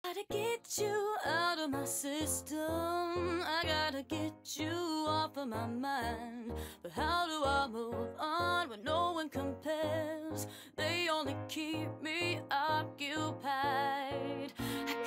Gotta get you out of my system. I gotta get you off of my mind. But how do I move on when no one compares? They only keep me occupied. I